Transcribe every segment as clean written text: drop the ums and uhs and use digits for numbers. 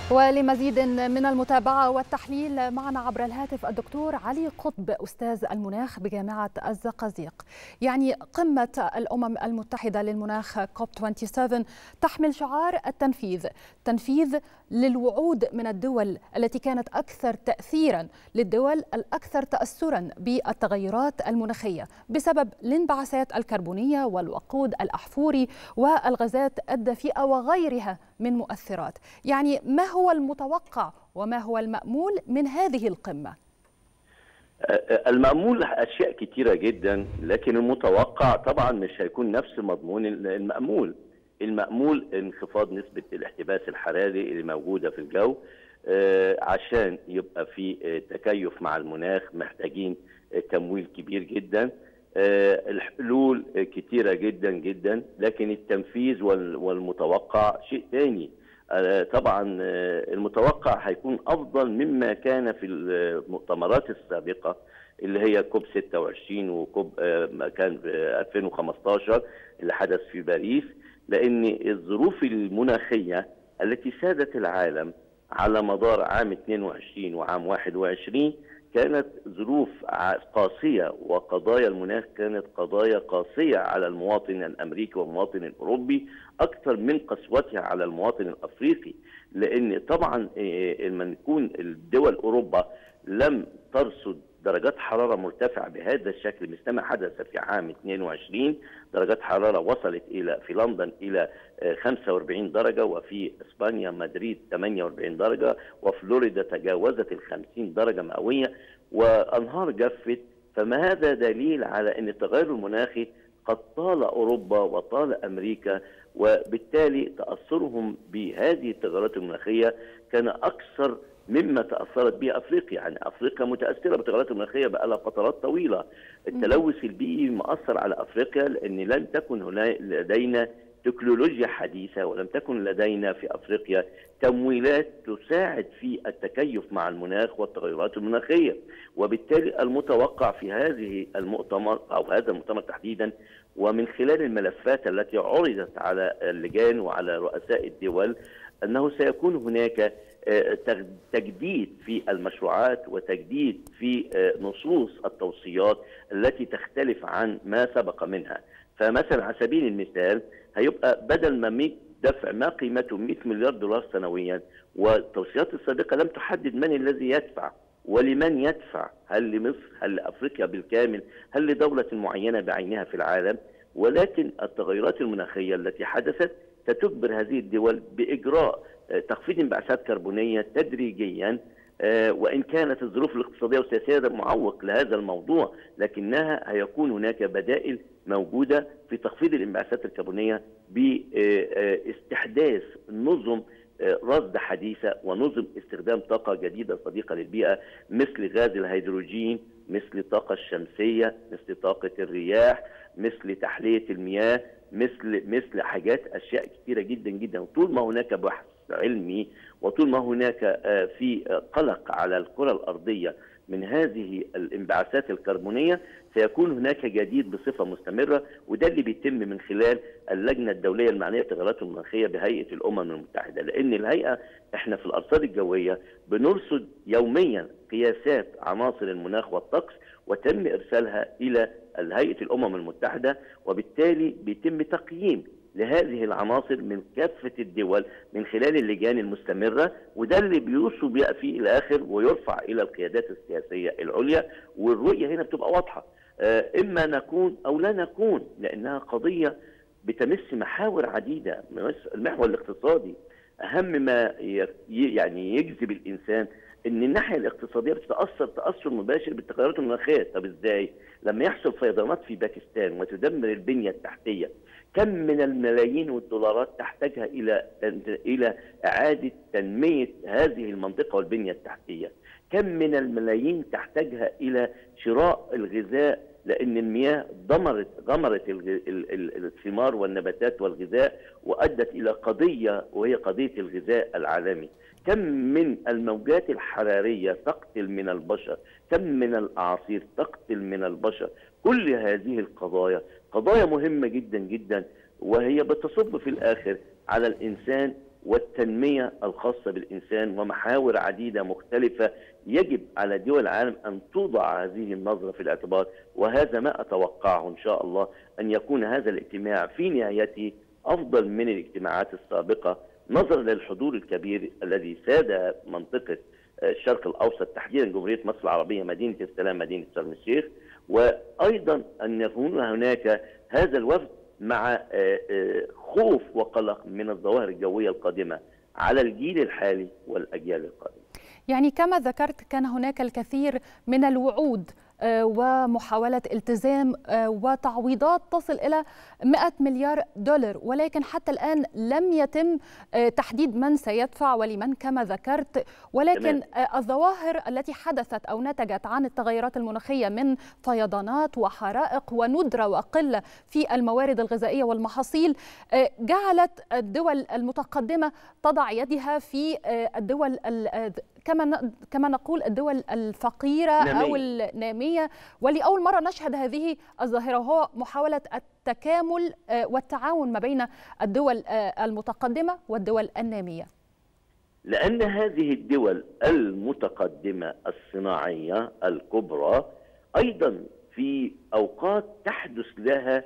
ولمزيد من المتابعة والتحليل معنا عبر الهاتف الدكتور علي قطب أستاذ المناخ بجامعة الزقازيق. يعني قمة الأمم المتحدة للمناخ كوب 27 تحمل شعار تنفيذ للوعود من الدول التي كانت أكثر تأثيرا، للدول الأكثر تأثرا بالتغيرات المناخية بسبب الانبعاثات الكربونية والوقود الأحفوري والغازات الدفيئة وغيرها من مؤثرات. يعني ما هو المتوقع وما هو المأمول من هذه القمة؟ المأمول أشياء كتيرة جدا، لكن المتوقع طبعا مش هيكون نفس مضمون المأمول. المأمول انخفاض نسبة الاحتباس الحراري اللي موجودة في الجو. عشان يبقى في تكيف مع المناخ محتاجين تمويل كبير جدا. الحلول كتيرة جدا جدا، لكن التنفيذ والمتوقع شيء تاني. طبعا المتوقع هيكون أفضل مما كان في المؤتمرات السابقة اللي هي كوب 26 وكوب كان في 2015 اللي حدث في باريس، لأن الظروف المناخية التي سادت العالم على مدار عام 22 وعام 21 كانت ظروف قاسية، وقضايا المناخ كانت قضايا قاسية على المواطن الأمريكي والمواطن الأوروبي أكثر من قسوتها على المواطن الأفريقي. لأن طبعا لما نكون الدول أوروبا لم ترصد درجات حرارة مرتفعة بهذا الشكل مثل ما حدث في عام 22. درجات حرارة وصلت في لندن إلى 45 درجة، وفي إسبانيا مدريد 48 درجة، وفلوريدا تجاوزت 50 درجة مئوية، وأنهار جفت. فما هذا دليل على أن التغير المناخي قد طال أوروبا وطال أمريكا، وبالتالي تأثرهم بهذه التغيرات المناخية كان أكثر مما تأثرت به أفريقيا. يعني أفريقيا متأثرة بالتغيرات المناخية بقالها فترات طويلة. التلوث البيئي مؤثر على أفريقيا لأن لم تكن لدينا تكنولوجيا حديثة، ولم تكن لدينا في أفريقيا تمويلات تساعد في التكيف مع المناخ والتغيرات المناخية. وبالتالي المتوقع في هذه المؤتمر أو هذا المؤتمر تحديدا، ومن خلال الملفات التي عرضت على اللجان وعلى رؤساء الدول، أنه سيكون هناك تجديد في المشروعات وتجديد في نصوص التوصيات التي تختلف عن ما سبق منها. فمثلا على سبيل المثال هيبقى بدل ما دفع ما قيمته 100 مليار دولار سنويا، والتوصيات السابقة لم تحدد من الذي يدفع ولمن يدفع، هل لمصر، هل لأفريقيا بالكامل، هل لدولة معينة بعينها في العالم. ولكن التغيرات المناخية التي حدثت ستجبر هذه الدول بإجراء تخفيض انبعاثات كربونية تدريجيا، وإن كانت الظروف الاقتصادية والسياسية معوق لهذا الموضوع، لكنها هيكون هناك بدائل موجودة في تخفيض الانبعاثات الكربونية باستحداث نظم رصد حديثة ونظم استخدام طاقة جديدة صديقة للبيئة، مثل غاز الهيدروجين، مثل الطاقة الشمسية، مثل طاقة الرياح، مثل تحلية المياه، مثل أشياء كثيرة جدا جدا. وطول ما هناك بحث علمي وطول ما هناك في قلق على الكرة الأرضية من هذه الانبعاثات الكربونية سيكون هناك جديد بصفة مستمرة. وده اللي بيتم من خلال اللجنة الدولية المعنية بالتغيرات المناخية بهيئة الأمم المتحدة، لأن الهيئة احنا في الأرصاد الجوية بنرصد يوميا قياسات عناصر المناخ والطقس، وتم إرسالها إلى هيئة الأمم المتحدة، وبالتالي بيتم تقييم لهذه العناصر من كافة الدول من خلال اللجان المستمرة، وده اللي بيوصل بقى فيه الآخر ويرفع إلى القيادات السياسية العليا. والرؤية هنا بتبقى واضحة، إما نكون أو لا نكون، لأنها قضية بتمس محاور عديدة. المحور الاقتصادي أهم ما يعني يجذب الإنسان، ان الناحيه الاقتصاديه بتتاثر تاثر مباشر بالتغيرات المناخيه. طب ازاي؟ لما يحصل فيضانات في باكستان وتدمر البنيه التحتيه، كم من الملايين والدولارات تحتاجها الى اعاده تنميه هذه المنطقه والبنيه التحتيه؟ كم من الملايين تحتاجها الى شراء الغذاء، لان المياه غمرت الثمار والنباتات والغذاء، وادت الى قضيه وهي قضيه الغذاء العالمي. كم من الموجات الحرارية تقتل من البشر، كم من الأعاصير تقتل من البشر. كل هذه القضايا قضايا مهمة جدا جدا، وهي بتصب في الآخر على الإنسان والتنمية الخاصة بالإنسان ومحاور عديدة مختلفة يجب على دول العالم أن توضع هذه النظرة في الاعتبار. وهذا ما أتوقعه إن شاء الله، أن يكون هذا الاجتماع في نهايته أفضل من الاجتماعات السابقة، نظرا للحضور الكبير الذي ساد منطقة الشرق الأوسط، تحديدا جمهورية مصر العربية، مدينة السلام، مدينة شرم الشيخ، وأيضا أن يكون هناك هذا الوفد مع خوف وقلق من الظواهر الجوية القادمة على الجيل الحالي والأجيال القادمة. يعني كما ذكرت كان هناك الكثير من الوعود ومحاولة التزام وتعويضات تصل إلى 100 مليار دولار، ولكن حتى الآن لم يتم تحديد من سيدفع ولمن كما ذكرت. ولكن الظواهر التي حدثت أو نتجت عن التغيرات المناخية من فيضانات وحرائق وندرة وقلة في الموارد الغذائية والمحاصيل جعلت الدول المتقدمة تضع يدها في الدول كما نقول الدول الفقيرة أو النامية، ولأول مرة نشهد هذه الظاهرة، وهو محاولة التكامل والتعاون ما بين الدول المتقدمة والدول النامية. لأن هذه الدول المتقدمة الصناعية الكبرى أيضا في أوقات تحدث لها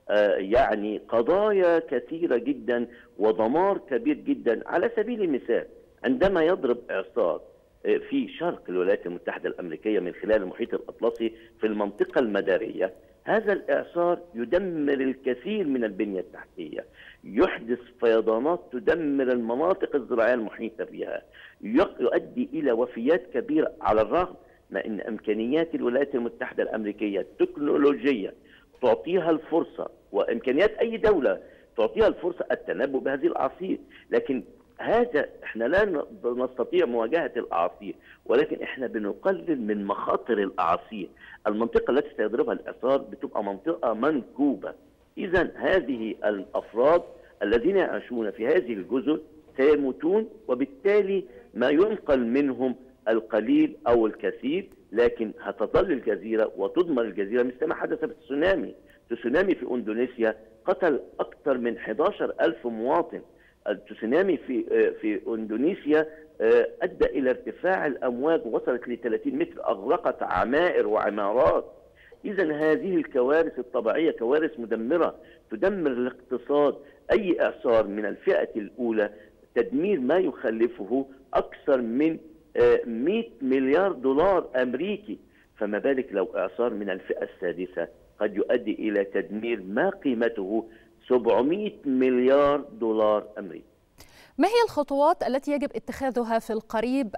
يعني قضايا كثيرة جدا ودمار كبير جدا. على سبيل المثال، عندما يضرب إعصار في شرق الولايات المتحدة الأمريكية من خلال المحيط الأطلسي في المنطقة المدارية، هذا الإعصار يدمر الكثير من البنية التحتية، يحدث فيضانات تدمر المناطق الزراعية المحيطة بها، يؤدي إلى وفيات كبيرة، على الرغم من أن إمكانيات الولايات المتحدة الأمريكية التكنولوجية تعطيها الفرصة، وإمكانيات أي دولة تعطيها الفرصة التنبؤ بهذه الأعاصير. لكن هذا احنا لا نستطيع مواجهة الأعاصير، ولكن احنا بنقلل من مخاطر الأعاصير. المنطقة التي سيضربها الإعصار بتبقى منطقة منكوبة. إذا هذه الأفراد الذين يعيشون في هذه الجزر سيموتون، وبالتالي ما ينقل منهم القليل أو الكثير، لكن هتظل الجزيرة وتدمر الجزيرة مثل ما حدث في التسونامي. التسونامي في إندونيسيا قتل أكثر من 11,000 مواطن. التسونامي في اندونيسيا ادى الى ارتفاع الامواج وصلت ل 30 متر، اغرقت عمائر وعمارات. اذا هذه الكوارث الطبيعيه كوارث مدمره تدمر الاقتصاد. اي اعصار من الفئه الاولى تدمير ما يخلفه اكثر من 100 مليار دولار امريكي، فما بالك لو اعصار من الفئه السادسه قد يؤدي الى تدمير ما قيمته 700 مليار دولار أمريكي. ما هي الخطوات التي يجب اتخاذها في القريب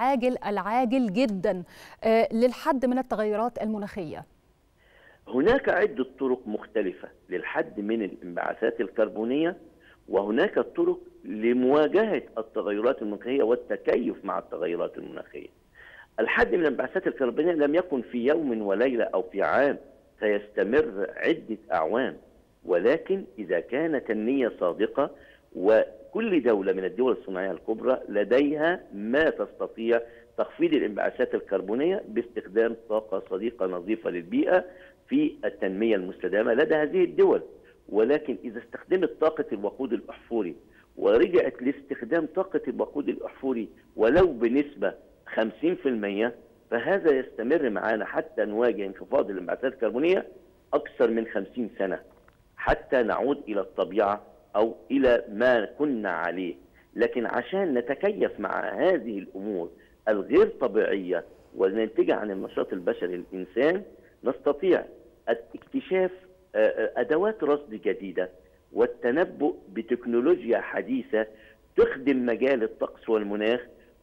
العاجل جدا للحد من التغيرات المناخية؟ هناك عدة طرق مختلفة للحد من الانبعاثات الكربونية، وهناك طرق لمواجهة التغيرات المناخية والتكيف مع التغيرات المناخية. الحد من الانبعاثات الكربونية لم يكن في يوم وليلة أو في عام، سيستمر عدة أعوام، ولكن إذا كانت النية صادقة وكل دولة من الدول الصناعية الكبرى لديها ما تستطيع تخفيض الانبعاثات الكربونية باستخدام طاقة صديقة نظيفة للبيئة في التنمية المستدامة لدى هذه الدول. ولكن إذا استخدمت طاقة الوقود الأحفوري ورجعت لاستخدام طاقة الوقود الأحفوري ولو بنسبة 50%، فهذا يستمر معنا حتى نواجه انخفاض الانبعاثات الكربونية أكثر من 50 سنة، حتى نعود إلى الطبيعة أو إلى ما كنا عليه. لكن عشان نتكيف مع هذه الأمور الغير طبيعية والناتجة عن النشاط البشري الإنسان، نستطيع اكتشاف أدوات رصد جديدة والتنبؤ بتكنولوجيا حديثة تخدم مجال الطقس والمناخ،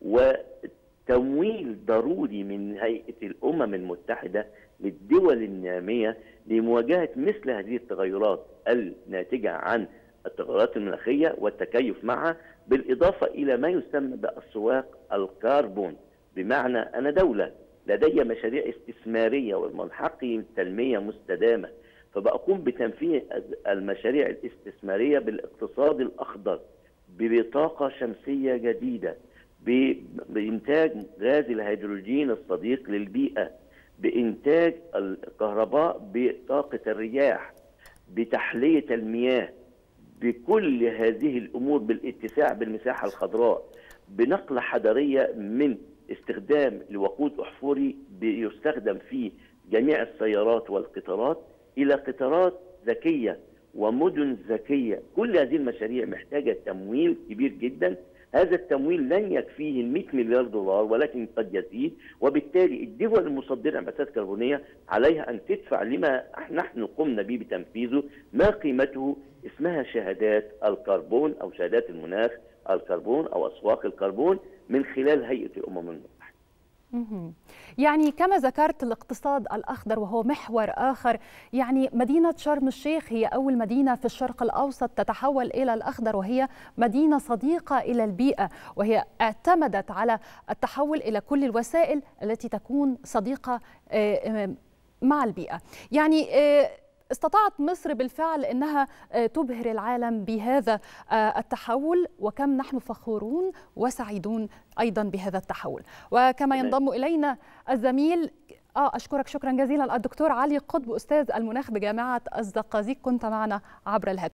وتمويل ضروري من هيئة الأمم المتحدة للدول النامية لمواجهة مثل هذه التغيرات الناتجة عن التغيرات المناخية والتكيف معها، بالإضافة إلى ما يسمى بأسواق الكربون. بمعنى أنا دولة لدي مشاريع استثمارية والملحقي تنمية مستدامة، فبقوم بتنفيذ المشاريع الاستثمارية بالاقتصاد الأخضر، بطاقة شمسية جديدة، بإنتاج غاز الهيدروجين الصديق للبيئة، بإنتاج الكهرباء بطاقة الرياح، بتحلية المياه، بكل هذه الامور، بالاتساع بالمساحه الخضراء، بنقله حضاريه من استخدام الوقود احفوري بيستخدم في جميع السيارات والقطارات الى قطارات ذكيه ومدن ذكيه. كل هذه المشاريع محتاجه تمويل كبير جدا. هذا التمويل لن يكفيه ال 100 مليار دولار ولكن قد يزيد، وبالتالي الدول المصدره انبعاثات كربونيه عليها ان تدفع لما نحن قمنا به بتنفيذه ما قيمته، اسمها شهادات الكربون او شهادات المناخ الكربون او اسواق الكربون من خلال هيئه الامم المتحده. يعني كما ذكرت الاقتصاد الأخضر وهو محور آخر، يعني مدينة شرم الشيخ هي أول مدينة في الشرق الأوسط تتحول إلى الأخضر، وهي مدينة صديقة إلى البيئة، وهي اعتمدت على التحول إلى كل الوسائل التي تكون صديقة مع البيئة. يعني استطاعت مصر بالفعل أنها تبهر العالم بهذا التحول، وكم نحن فخورون وسعيدون أيضا بهذا التحول. وكما ينضم إلينا الزميل أشكرك شكرا جزيلا الدكتور علي قطب أستاذ المناخ بجامعة الزقازيق، كنت معنا عبر الهاتف.